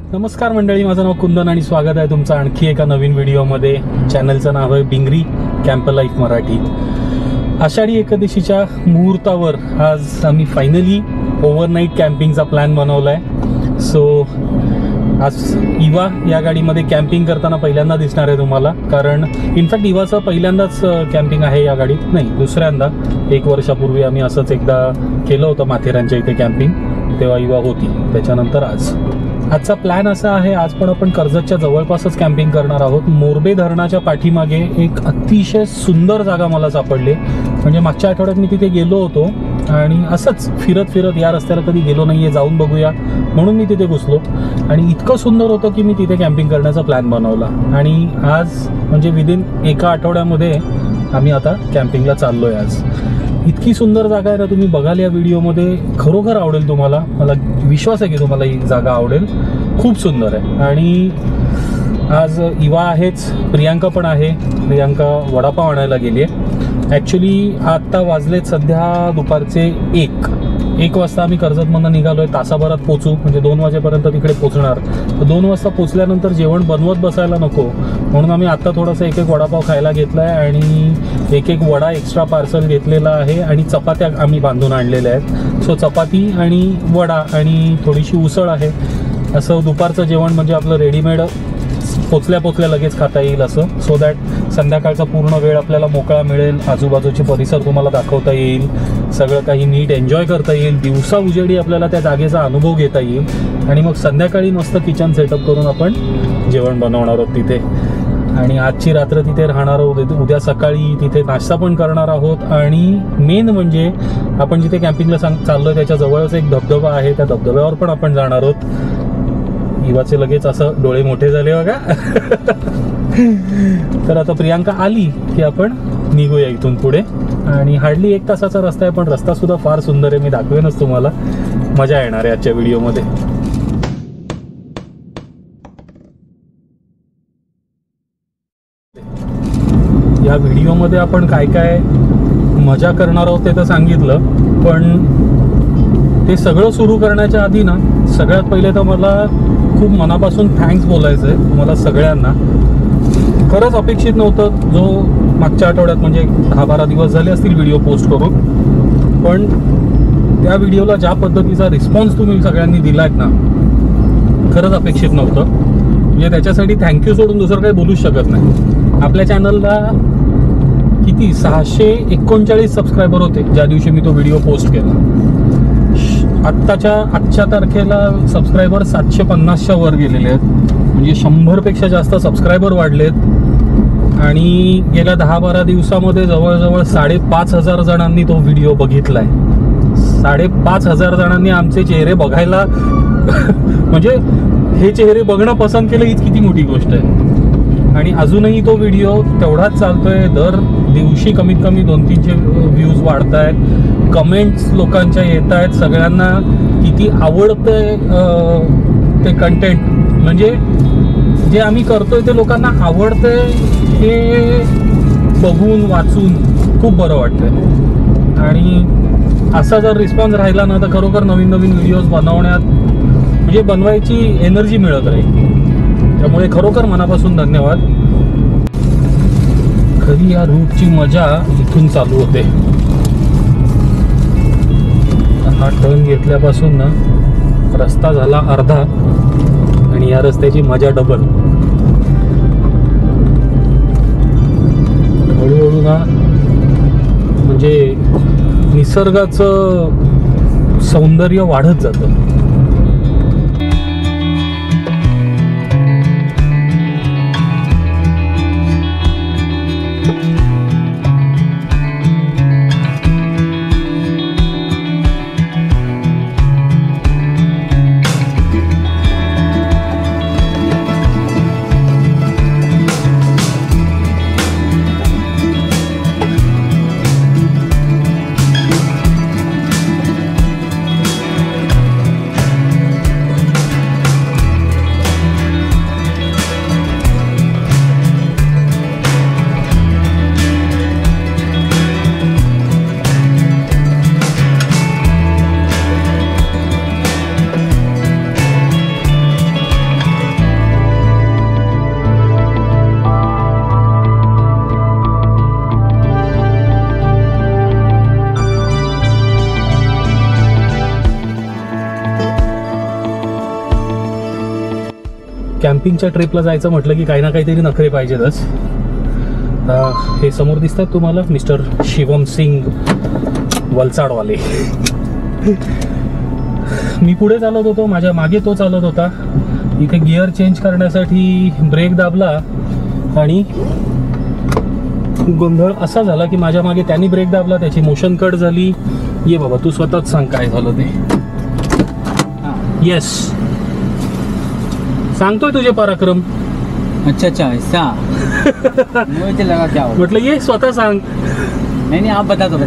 नमस्कार मंडळी, माझं नाव कुंदन आणि स्वागत आहे तुमचं आणखी एका नवीन व्हिडिओमध्ये। चॅनलचं नाव आहे बिंगरी कॅम्प लाईफ मराठी। आषाढी एकादशीच्या मुहूर्तावर आज आम्ही फायनली ओव्हरनाईट कॅम्पिंगचा प्लॅन बनवला आहे। सो आज इवा या गाडीमध्ये कॅम्पिंग करताना पहिल्यांदा दिसणार आहे तुम्हाला, कारण इनफॅक्ट इवाचं पहिल्यांदाच कॅम्पिंग आहे या गाडीत, नाही दुसऱ्यांदा। 1 वर्षापूर्वी आम्ही असंच एकदा केलं होतं माथेरानच्या इथे कॅम्पिंग, तेव्हा इवा होती, त्याच्यानंतर आजचा प्लॅन असा आहे, आज पण आपण कर्जतच्या जवळपासच कॅम्पिंग करणार आहोत। मोरबे धरणाच्या पाठीमागे एक अतिशय सुंदर जागा मला सापडली, म्हणजे मागच्या आठवड्यात मी तिथे गेलो होतो आणि असंच फिरत फिरत या रस्त्याला कधी गेलो नाहीये, जाऊन बघूया म्हणून मी तिथे घुसलो आणि इतकं सुंदर होतं की मी तिथे कॅम्पिंग करण्याचा प्लॅन बनवला आणि आज म्हणजे विदिन 1 आठवड्यामध्ये आम्ही आता कॅम्पिंगला चाललोय। आज इतकी सुंदर जागा आहे ना, तुम्ही बघाल या व्हिडिओमध्ये, खरोखर आवडेल तुम्हाला, मला विश्वास आहे की तुम्हाला ही जागा आवडेल, खूप सुंदर आहे। आणि आज इवा आहेच, प्रियांका पण आहे। प्रियांका वडापाव आणायला गेली आहे। ॲक्च्युली आत्ता वाजलेत सध्या दुपारचे 1 वाजता आम्ही कर्जतमधून निघालोय, तासाभरात पोचू, म्हणजे 2 वाजेपर्यंत तिकडे पोचणार। तर 2 वाजता पोचल्यानंतर जेवण बनवत बसायला नको म्हणून आम्ही आत्ता थोडासा एक वडापाव खायला घेतला आहे आणि एक वडा एक्स्ट्रा पार्सल घेतलेला आहे आणि चपात्या आम्ही बांधून आणलेल्या आहेत। सो चपाती आणि वडा आणि थोडीशी उसळ आहे, असं दुपारचं जेवण म्हणजे आपलं रेडीमेड पोचल्या लगेच खाता येईल असं, सो दॅट संध्याकाळचा पूर्ण वेळ आपल्याला मोकळा मिळेल, आजूबाजूचे परिसर तुम्हाला दाखवता येईल, सगळं काही नीट एन्जॉय करता येईल, दिवसा उजेडी आपल्याला त्या जागेचा अनुभव घेता येईल आणि मग संध्याकाळी मस्त किचन सेटअप करून आपण जेवण बनवणार आहोत तिथे। आणि आजची रात्र तिथे राहणार आहोत, उद्या सकाळी तिथे नाश्ता पण करणार आहोत आणि मेन म्हणजे आपण जिथे कॅम्पिंगला चाललोय त्याच्या जवळच एक धबधबा आहे, त्या धबधब्यावर पण आपण जाणार आहोत। इवाचे लगेच असं डोळे मोठे झाले बघा। तर आता प्रियांका आली की आपण निघूया इथून पुढे आणि हार्डली 1 तासाचा रस्ता आहे, पण रस्ता सुद्धा फार सुंदर आहे, मी दाखवेनच तुम्हाला, मजा येणार आहे आजच्या व्हिडिओमध्ये। या व्हिडिओमध्ये आपण काय काय मजा करणार आहोत ते तर सांगितलं, पण ते सगळं सुरू करण्याच्या आधी ना, सगळ्यात पहिले तर मला खूप मनापासून थँक्स बोलायचं आहे तुम्हाला सगळ्यांना। खरंच अपेक्षित नव्हतं, जो मागच्या आठवड्यात म्हणजे 10-12 दिवस झाले असतील व्हिडिओ पोस्ट करून, पण त्या व्हिडिओला ज्या पद्धतीचा रिस्पॉन्स तुम्ही सगळ्यांनी दिलात ना, खरंच अपेक्षित नव्हतं। म्हणजे त्याच्यासाठी थँक्यू सोडून दुसरं काही बोलूच शकत नाही। आपल्या चॅनलला किती 639 सबस्क्रायबर होते ज्या दिवशी मी तो व्हिडिओ पोस्ट केला। आजच्या तारखेला सबस्क्रायबर 750च्या वर गेलेले आहेत, म्हणजे 100पेक्षा जास्त सबस्क्रायबर वाढलेत आणि गेल्या 10-12 दिवसामध्ये जवळजवळ 5,500 जणांनी तो व्हिडिओ बघितलाय। 5,500 जणांनी आमचे चेहरे बघायला म्हणजे हे चेहरे बघणं पसंत केलं, हीच किती मोठी गोष्ट आहे। आणि अजूनही तो व्हिडिओ तेवढाच चालतोय, दर दिवशी कमीत कमी 200-300 व्ह्यूज वाढत आहेत, कमेंट्स लोकांच्या येत आहेत, सगळ्यांना किती आवडतंय ते कंटेंट, म्हणजे जे आम्ही करतोय ते लोकांना आवडतंय हे बघून वाचून खूप बरं वाटतंय। आणि असा जर रिस्पॉन्स राहिला ना तर खरोखर नवीन व्हिडिओज म्हणजे बनवायची एनर्जी मिळत राहील। त्यामुळे खरोखर मनापासून धन्यवाद। खरी या रूटची मजा इथून चालू होते। हा टर्न घेतल्यापासून ना रस्ता झाला अर्धा आणि या रस्त्याची मजा डबल। हळूहळू ना म्हणजे निसर्गाचं सौंदर्य वाढत जातं। कॅम्पिंगच्या ट्रिपला जायचं म्हटलं की काही ना काहीतरी नखरे पाहिजेतच. हे समोर दिसतात तुम्हाला मिस्टर शिवम सिंग वलसाडवाले. मी पुढे चालत होतो, माझ्या मागे तो चालत होता. इथे गिअर चेंज करण्यासाठी ब्रेक दाबला आणि गोंधळ असा झाला की माझ्या मागे त्यांनी ब्रेक दाबला, त्याची मोशन कट झाली. ये बाबा तू स्वतःच सांग काय झालं ते. येस सांगतोय तुझे पराक्रम. अच्छा अच्छा ऐसा मुझे लगा क्या हो. म्हटलं ये स्वतः सांग. नहीं आप बता दो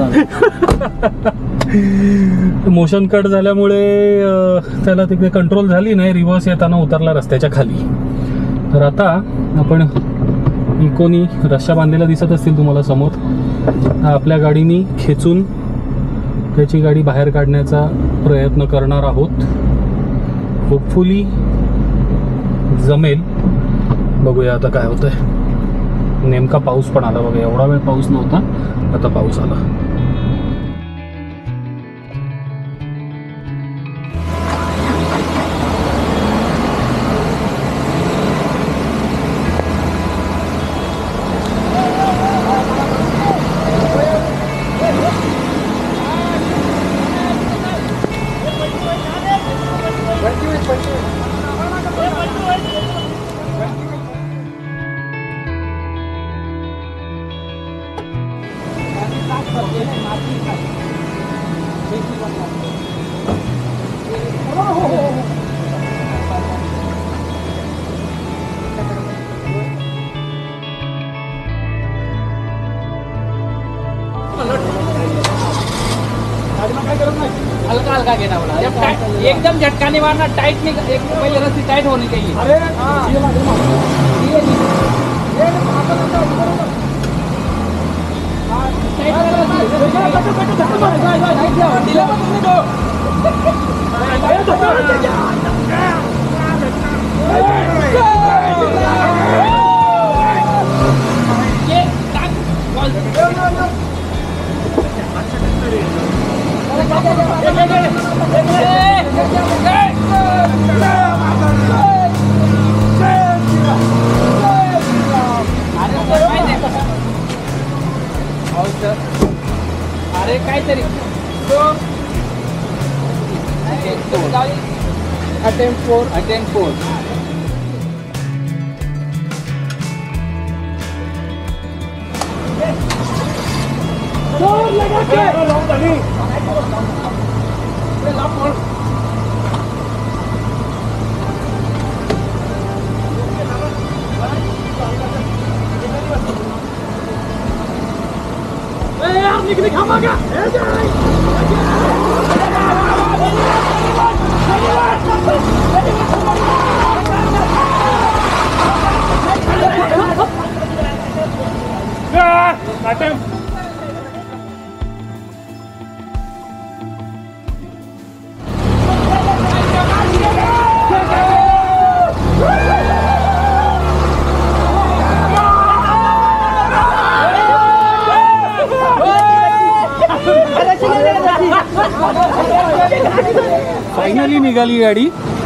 मोशन कट झाल्यामुळे त्याला तिकडे कंट्रोल झाली नाही, रिव्हर्स येताना उतरला रस्त्याच्या खाली. तर आता आपण इकोनी रस्त्या बांधलेला दिसत असतील तुम्हाला समोर. आपल्या गाडीनी खेचून त्याची गाडी बाहेर काढण्याचा प्रयत्न करणार आहोत. होपफुली जमेल, बघूया आता काय होतंय. नेमका पाऊस पण आला बघा, एवढा वेळ पाऊस नव्हता, आता पाऊस आला. हल्का हल्का घेना बोला. एकदम झटका नहीं मारना, टाइट नहीं, एक पहले रस्सी टाइट होनी चाहिए. अरे काहीतरी अटेम्प्ट 4 फायनली निघाली गाडी.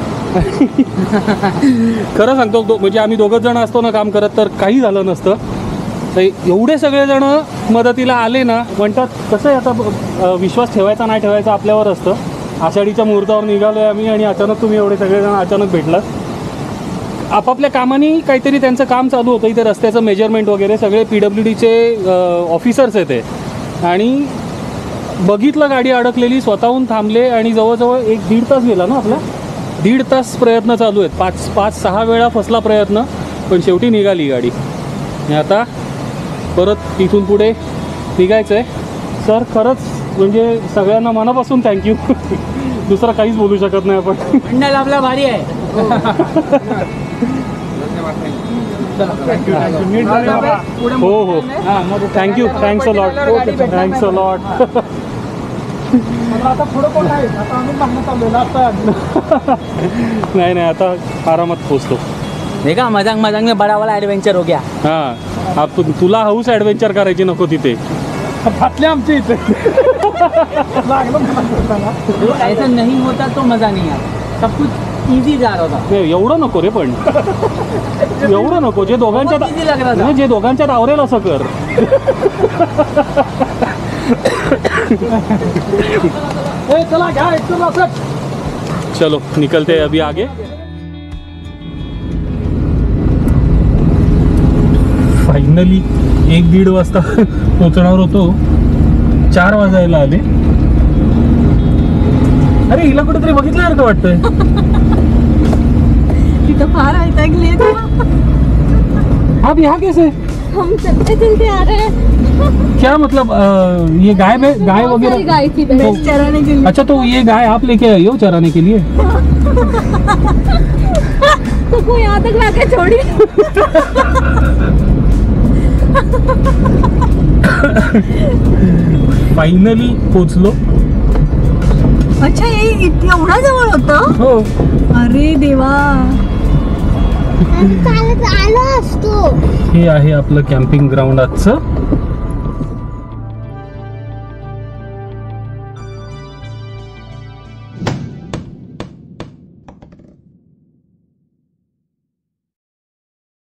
खरं सांगतो म्हणजे आम्ही दोघंच जण असतो ना काम करत तर काही झालं नसतं. तर एवढे सगळेजण मदतीला आले ना, म्हणतात कसं आहे आता विश्वास ठेवायचा नाही ठेवायचा आपल्यावर असतं. आषाढीच्या मुहूर्तावर निघालो आहे आम्ही आणि अचानक तुम्ही एवढे सगळेजण अचानक भेटलात. आपापल्या कामाने काहीतरी त्यांचं काम चालू होतं. इथे रस्त्याचं मेजरमेंट वगैरे सगळे PWDचे ऑफिसर्स आहेत ते. आणि बघितलं गाडी अडकलेली, स्वतःहून थांबले आणि जवळजवळ 1-1.5 तास गेला ना आपला. 1.5 तास प्रयत्न चालू आहेत. 5-6 वेळा फसला प्रयत्न, पण शेवटी निघाली गाडी. आणि आता परत इथून पुढे निघायचं आहे. सर खरंच म्हणजे सगळ्यांना मनापासून थँक्यू. दुसरं काहीच बोलू शकत नाही आपण. मंडल आपला भारी आहे. हो हो thank you, thanks a lot, thanks a lot. नाही नाही आता आरामात पोचतो. देखा मजाक मजाक में बड़ा वाला एडवेंचर हो गया. हां तुला हाऊस ॲडव्हेंचर करायची नको तिथे. फाटले आमच्या इथे. ऐसा नहीं होता तो मजा नहीं आता. सब कुछ इझी जागा होता. एवढं नको रे पण एवढं नको जे दोघांच्यात बहुत easy लग रहा था. नाही, जे दोघांच्यात आवरेल असं कर. ए, चला घ्या 162. चलो निकलते हैं अभी आगे. फायनली 1-1.5 वाजता पोहोचणार होतो, 4 वाजायला आले. अरे हिला कुठेतरी बघितल्यासारखं वाटतंय. तिथं फार ऐकले आप यहाँ कैसे? हम चलते चलते आ रहे हैं. क्या मतलब ये गाय में गाय बहुत सारी वगैरह? गाय थी भैंस चराने के लिए. अच्छा तो ये गाय आप लेके आई हो चराने के लिए? तो को यहाँ तक लाके छोड़ी. फायनली पोचलो. अच्छा ये एवढा जवळ होतं. हो अरे देवा. चालत आलो असतो. हे आहे आपलं कॅम्पिंग ग्राउंड आजचं.